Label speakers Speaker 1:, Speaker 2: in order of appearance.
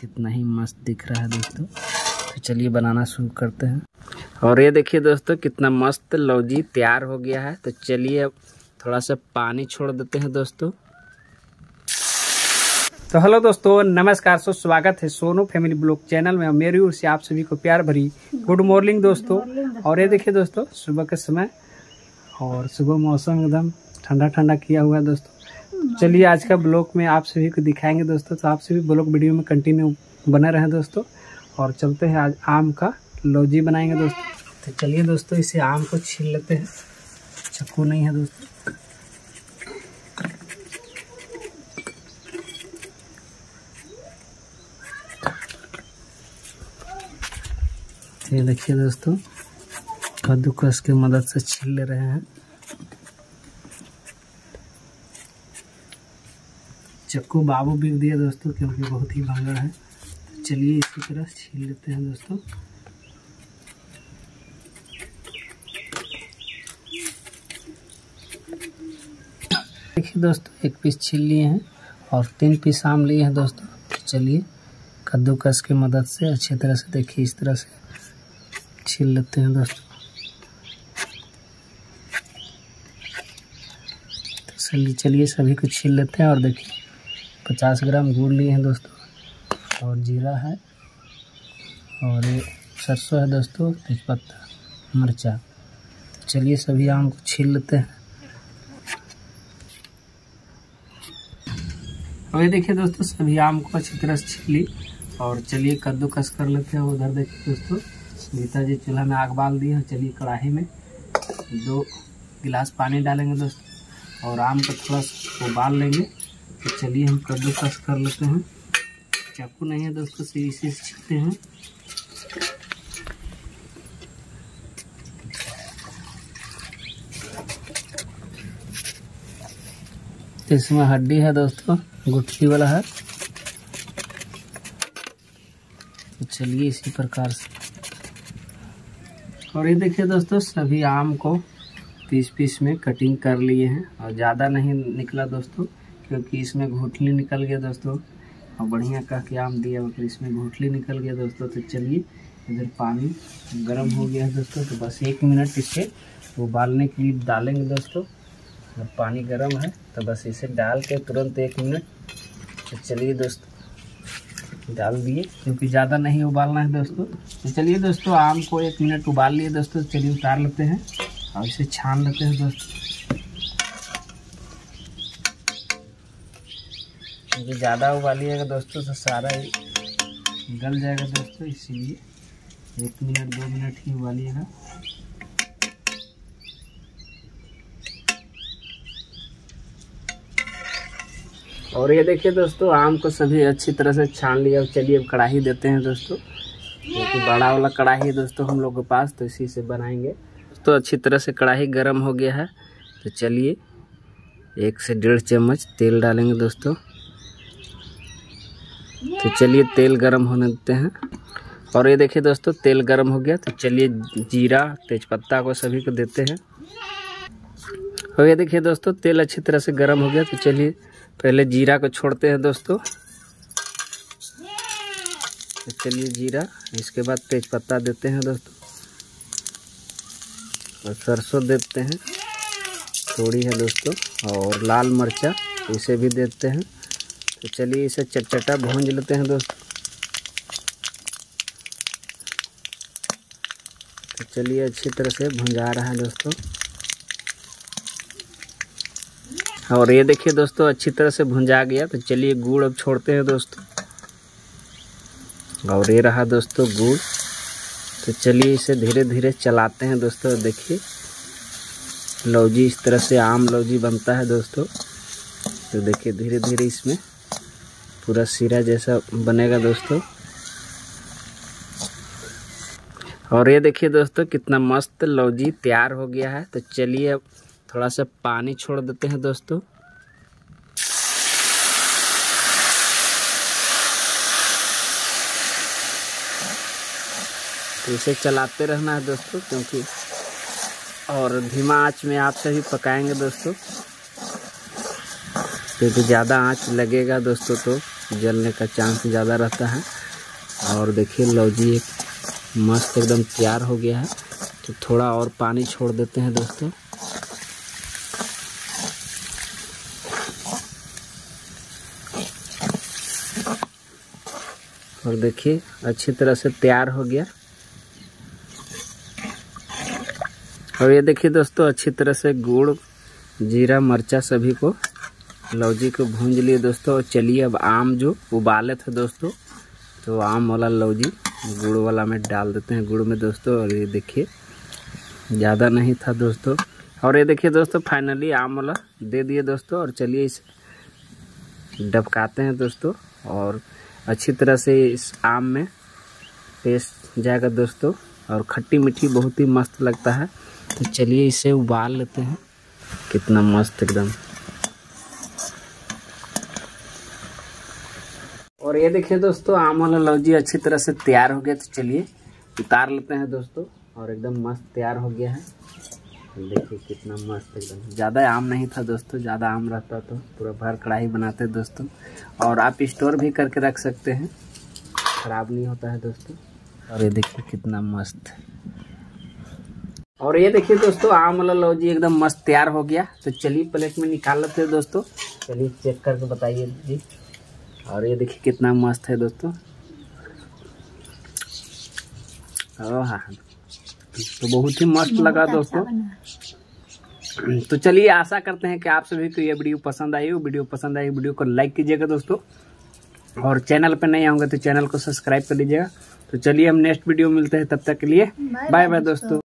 Speaker 1: कितना ही मस्त दिख रहा है दोस्तों। तो चलिए बनाना शुरू करते हैं। और ये देखिए दोस्तों कितना मस्त लौजी तैयार हो गया है। तो चलिए अब थोड़ा सा पानी छोड़ देते हैं दोस्तों। तो हेलो दोस्तों, नमस्कार। स्वागत है सोनू फैमिली ब्लॉग चैनल में। मेरी ओर से आप सभी को प्यार भरी गुड मॉर्निंग दोस्तों। और ये देखिए दोस्तों सुबह के समय और सुबह मौसम एकदम ठंडा ठंडा किया हुआ है दोस्तों। चलिए आज का ब्लॉग में आप सभी को दिखाएंगे दोस्तों। तो आप सभी ब्लॉग वीडियो में कंटिन्यू बने रहें दोस्तों। और चलते हैं, आज आम का लौजी बनाएंगे दोस्तों। तो चलिए दोस्तों इसे आम को छील लेते हैं। चाकू नहीं है दोस्तों। ये देखिए दोस्तों कद्दूकस की मदद से छील ले रहे हैं। चाकू बाबू बिक दिया दोस्तों क्योंकि बहुत ही महंगा है। तो चलिए इसी तरह छील लेते हैं दोस्तों। देखिए दोस्तों एक पीस छील लिए हैं और 3 पीस आम लिए हैं दोस्तों। तो चलिए कद्दूकस की मदद से अच्छी तरह से देखिए इस तरह से छील लेते हैं दोस्तों। तो चलिए सभी को छील लेते हैं। और देखिए 50 ग्राम गुड़ लिए हैं दोस्तों और जीरा है और ये सरसों है दोस्तों, तेजपत्ता, मिर्चा। तो चलिए सभी आम को छील लेते हैं। और ये देखिए दोस्तों सभी आम को अच्छी तरह से छील ली। और चलिए कद्दूकस कर लेते हैं। उधर देखिए दोस्तों नीता जी चूल्हा में आग बाल दी है। चलिए कढ़ाई में 2 गिलास पानी डालेंगे दोस्तों और आम को थोड़ा सा उबाल लेंगे। तो चलिए हम कद्दूकस कर लेते हैं। चाकू नहीं है दोस्तों, से इसे छीलते हैं। इसमें हड्डी है दोस्तों, गुठली वाला है। तो चलिए इसी प्रकार से। और ये देखिए दोस्तों सभी आम को 30 पीस में कटिंग कर लिए हैं। और ज़्यादा नहीं निकला दोस्तों क्योंकि इसमें घुटली निकल गया दोस्तों। और बढ़िया कह के आम दिया फिर इसमें घुटली निकल गया दोस्तों। तो चलिए इधर पानी गर्म हो गया है दोस्तों। तो बस 1 मिनट इसे उबालने के लिए डालेंगे दोस्तों। जब पानी गर्म है तो बस इसे डाल के तुरंत 1 मिनट। तो चलिए दोस्तों डाल दिए क्योंकि ज़्यादा नहीं उबालना है दोस्तों। तो चलिए दोस्तों आम को 1 मिनट उबाल लिए दोस्तों। चलिए उतार लेते हैं और इसे छान लेते हैं दोस्तों। क्योंकि ज़्यादा उबालिएगा दोस्तों तो सारा ही गल जाएगा दोस्तों, इसीलिए 1 मिनट 2 मिनट ही उबालिएगा। और ये देखिए दोस्तों आम को सभी अच्छी तरह से छान लिया। चलिए अब कढ़ाई देते हैं दोस्तों। क्योंकि बड़ा वाला कढ़ाई है दोस्तों हम लोग के पास, तो इसी से बनाएंगे। तो अच्छी तरह से कढ़ाई गर्म हो गया है। तो चलिए 1 से 1.5 चम्मच तेल डालेंगे दोस्तों। तो चलिए तेल गर्म होने देते हैं। और ये देखिए दोस्तों तेल गर्म हो गया। तो चलिए जीरा तेजपत्ता को सभी को देते हैं। और ये देखिए दोस्तों तेल अच्छी तरह से गर्म हो गया। तो चलिए पहले जीरा को छोड़ते हैं दोस्तों। तो चलिए जीरा, इसके बाद तेजपत्ता देते हैं दोस्तों और सरसों देते हैं थोड़ी है दोस्तों। और लाल मिर्चा इसे भी देते हैं। तो चलिए इसे चटचटा भूंज लेते हैं दोस्तों। तो चलिए अच्छी तरह से भुंजा रहा है दोस्तों। और ये देखिए दोस्तों अच्छी तरह से भुंजा गया। तो चलिए गुड़ अब छोड़ते हैं दोस्तों। और ये रहा दोस्तों गुड़। तो चलिए इसे धीरे धीरे चलाते हैं दोस्तों। देखिए लौजी इस तरह से आम लौजी बनता है दोस्तों। तो देखिए धीरे धीरे इसमें पूरा सीरा जैसा बनेगा दोस्तों। और ये देखिए दोस्तों कितना मस्त लौजी तैयार हो गया है। तो चलिए अब थोड़ा सा पानी छोड़ देते हैं दोस्तों। तो इसे चलाते रहना है दोस्तों क्योंकि और धीमा आंच में आप सभी पकाएंगे दोस्तों। क्योंकि ज़्यादा आंच लगेगा दोस्तों तो जलने का चांस ज़्यादा रहता है। और देखिए लौजी एक मस्त एकदम तैयार हो गया है। तो थोड़ा और पानी छोड़ देते हैं दोस्तों। और देखिए अच्छी तरह से तैयार हो गया। और ये देखिए दोस्तों अच्छी तरह से गुड़, जीरा, मिर्चा सभी को लौजी को भूंज लिए दोस्तों। और चलिए अब आम जो उबाले थे दोस्तों, तो आम वाला लौजी गुड़ वाला में डाल देते हैं गुड़ में दोस्तों। और ये देखिए ज़्यादा नहीं था दोस्तों। और ये देखिए दोस्तों फाइनली आम वाला दे दिए दोस्तों। और चलिए इसे डबकाते हैं दोस्तों और अच्छी तरह से इस आम में पेस्ट जाएगा दोस्तों। और खट्टी मीठी बहुत ही मस्त लगता है। तो चलिए इसे उबाल लेते हैं। कितना मस्त एकदम। और ये देखिए दोस्तों आम वाला लौजी अच्छी तरह से तैयार हो गया। तो चलिए उतार लेते हैं दोस्तों। और एकदम मस्त तैयार हो गया है। देखिए कितना मस्त एकदम। ज़्यादा आम नहीं था दोस्तों, ज़्यादा आम रहता तो पूरा भर कढ़ाई बनाते दोस्तों। और आप स्टोर भी करके रख सकते हैं, खराब नहीं होता है दोस्तों। और ये देखिए कितना मस्त। और ये देखिए दोस्तों आम वाला लौजी एकदम मस्त तैयार हो गया। तो चलिए प्लेट में निकाल लेते हैं दोस्तों। चलिए चेक करके बताइए जी। और ये देखिए कितना मस्त है दोस्तों। हाँ, तो बहुत ही मस्त लगा दोस्तों। तो चलिए आशा करते हैं कि आप सभी को ये वीडियो पसंद आई हो। वीडियो को लाइक कीजिएगा दोस्तों। और चैनल पर नहीं होंगे तो चैनल को सब्सक्राइब कर लीजिएगा। तो चलिए हम नेक्स्ट वीडियो मिलते हैं, तब तक के लिए बाय बाय दोस्तों।